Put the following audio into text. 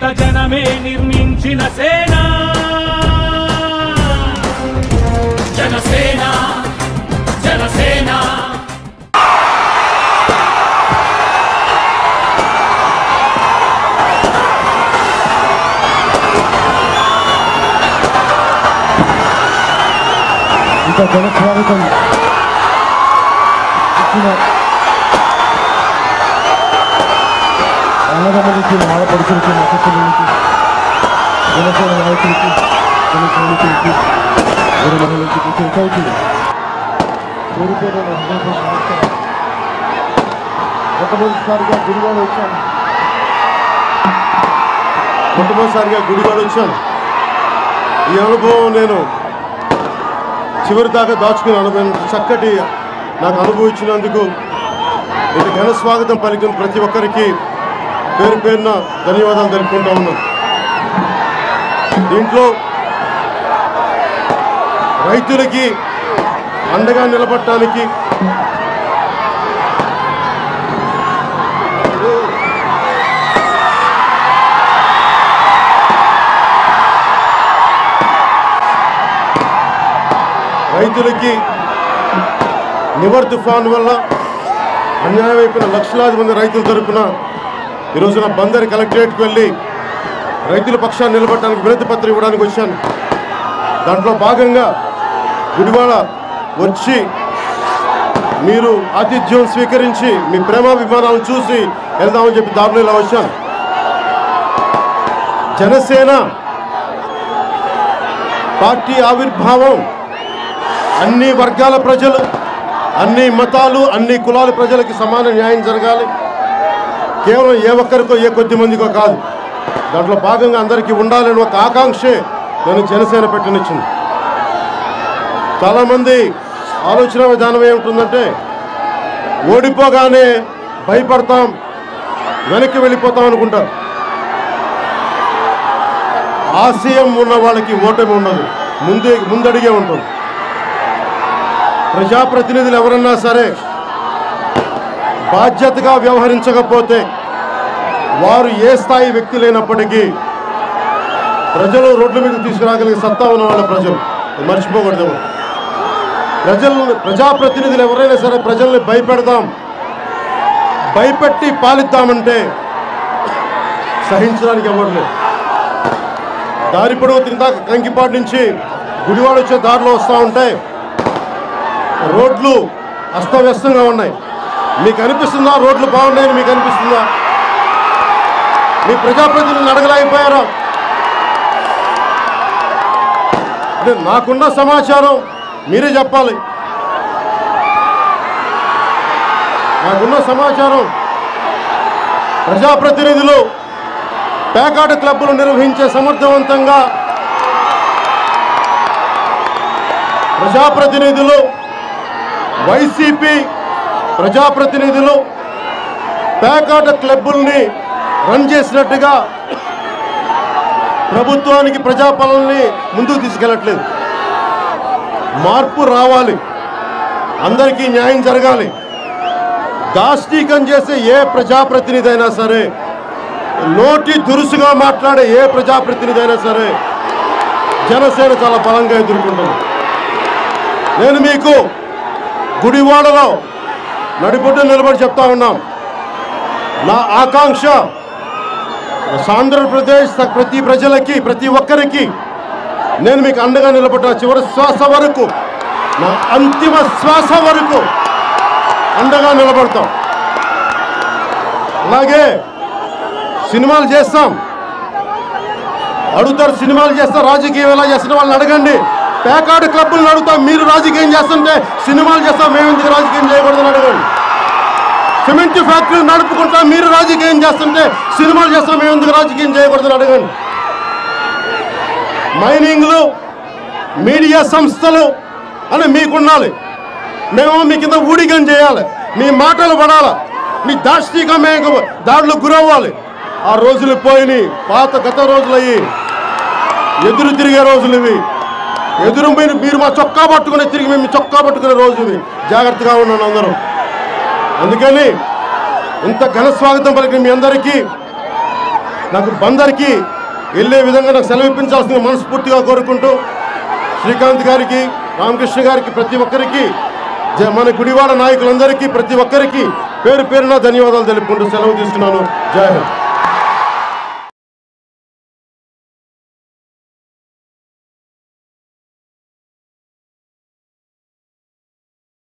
నేత జనమే నిర్మించిన సేన జనసేన జనసేన ఇంకా జనస్వాగతం అన్నదమ్ములకి ఆడపడుచులకి నక్షత్రులకి జనసేన నాయకులకి జన సైనికులకి గురు మహిళలకి కూర్చొని మొట్టమొదటిసారిగా గుడివాడ వచ్చాను. ఈ అనుభవం నేను చివరి దాకా దాచుకుని అనుభవం చక్కటి నాకు అనుభవం ఇచ్చినందుకు ఇంత ఘన స్వాగతం పలికిన ప్రతి ఒక్కరికి పేరు పేరున ధన్యవాదాలు తెలుపుకుంటా ఉన్నాం. దీంట్లో రైతులకి అండగా నిలబడటానికి నివర్ తుఫాన్ వల్ల అన్యాయం అయిపోయిన లక్షలాది మంది రైతుల తరపున ఈరోజున బందర్ కలెక్టరేట్కి వెళ్ళి రైతుల పక్షాన్ని నిలబడటానికి వినతి పత్రం ఇవ్వడానికి వచ్చాను. దాంట్లో భాగంగా గుడివాడ వచ్చి మీరు ఆతిథ్యం స్వీకరించి మీ ప్రేమాభిమానాలను చూసి వెళ్దామని చెప్పి దారిలో ఇలా వచ్చాను. జనసేన పార్టీ ఆవిర్భావం అన్ని వర్గాల ప్రజలు, అన్ని మతాలు, అన్ని కులాల ప్రజలకి సమాన న్యాయం జరగాలి. కేవలం ఏ ఒక్కరికో ఏ కొద్ది మందికో కాదు. దాంట్లో భాగంగా అందరికీ ఉండాలని ఒక ఆకాంక్షే నేను జనసేన పెట్టనిచ్చింది. చాలామంది ఆలోచన విధానం ఏముంటుందంటే ఓడిపోగానే భయపడతాం, వెనక్కి వెళ్ళిపోతాం అనుకుంటారు. ఆశయం ఉన్న వాళ్ళకి ఓటమి ఉండదు, ముందడిగే ఉంటుంది. ప్రజాప్రతినిధులు ఎవరన్నా సరే బాధ్యతగా వ్యవహరించకపోతే వారు ఏ స్థాయి వ్యక్తులైనప్పటికీ ప్రజలు రోడ్ల మీద తీసుకురాగలిగే సత్తా ఉన్న వాళ్ళ ప్రజలు మర్చిపోకూడదు. ప్రజాప్రతినిధులు ఎవరైనా సరే ప్రజల్ని భయపెట్టి పాలిద్దామంటే సహించడానికి ఎవరు లేదు. దారి పొడవు తిందాక కంకిపాటి నుంచి గుడివాడ వచ్చే దారిలో వస్తూ ఉంటే రోడ్లు అస్తవ్యస్తంగా ఉన్నాయి. మీకు అనిపిస్తుందా రోడ్లు బాగున్నాయని? మీకు అనిపిస్తుందా? మీ ప్రజాప్రతినిధులను అడగలేకపోయారా? అంటే నాకున్న సమాచారం మీరే చెప్పాలి. నాకున్న సమాచారం ప్రజాప్రతినిధులు పేకాట క్లబ్బులు నిర్వహించే సమర్థవంతంగా ప్రజాప్రతినిధులు, వైసీపీ ప్రజాప్రతినిధులు పేకాట క్లబ్బుల్ని రన్ చేసినట్టుగా ప్రభుత్వానికి ప్రజాపాలనని ముందుకు తీసుకెళ్ళట్లేదు. మార్పు రావాలి, అందరికీ న్యాయం జరగాలి. దాష్టీకం చేసే ఏ ప్రజాప్రతినిధి అయినా సరే, నోటి దురుసుగా మాట్లాడే ఏ ప్రజాప్రతినిధి అయినా సరే జనసేన చాలా బలంగా ఎదుర్కొంటుంది. నేను మీకు గుడివాడలో నడిబొడ్డు నిలబడి చెప్తా ఉన్నాం. నా ఆకాంక్ష ఆంధ్రప్రదేశ్ ప్రతి ప్రజలకి, ప్రతి ఒక్కరికి నేను మీకు అండగా నిలబడ్డా. చివరి శ్వాస వరకు, నా అంతిమ శ్వాస వరకు అండగా నిలబడతాం. అలాగే సినిమాలు చేస్తాం, అడుగుతారు సినిమాలు చేస్తాం, రాజకీయం ఎలా చేస్తున్న వాళ్ళని అడగండి. పేకాట క్లబ్బులను అడుగుతాం, మీరు రాజకీయం చేస్తుంటే సినిమాలు చేస్తాం, మేము ఎందుకు రాజకీయం చేయకూడదని అడగండి. సిమెంట్ ఫ్యాక్టరీలు నడుపుకుంటాం, మీరు రాజకీయం చేస్తుంటే సినిమాలు చేస్తాం, మేము ఎందుకు రాజకీయం చేయకూడదని అడగండి. మైనింగ్లు, మీడియా సంస్థలు అని మీకుండాలి. మేము మీ కింద ఊడిగం చేయాలి, మీ మాటలు పడాలి, మీ దాష్టీకం దాడులు గురవ్వాలి. ఆ రోజులు పోయినాయి, గత రోజులయ్యి ఎదురు తిరిగే రోజులు ఇవి. ఎదురు మీరు మా చొక్కా పట్టుకునే తిరిగి మేము చొక్కా పట్టుకునే రోజు ఇవి. జాగ్రత్తగా ఉన్నాను అందరూ. అందుకని ఇంత ఘన స్వాగతం పలికిన మీ అందరికీ నాకు బందర్కి వెళ్ళే విధంగా నాకు సెలవు ఇప్పించాల్సింది మనస్ఫూర్తిగా కోరుకుంటూ శ్రీకాంత్ గారికి, రామకృష్ణ గారికి, ప్రతి ఒక్కరికి, మన గుడివాడ నాయకులందరికీ ప్రతి ఒక్కరికి పేరు పేరున ధన్యవాదాలు తెలుపుకుంటూ సెలవు తీసుకున్నాను. జై హింద్.